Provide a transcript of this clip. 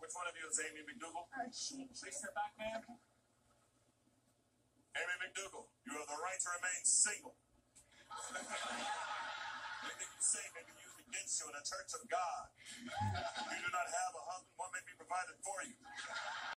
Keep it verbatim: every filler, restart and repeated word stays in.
Which one of you is Amy McDougal? Uh, she, Please step back, ma'am. Amy McDougal, you have the right to remain single. Anything you say may be used against you in the church of God. You do not have a husband, one may be provided for you.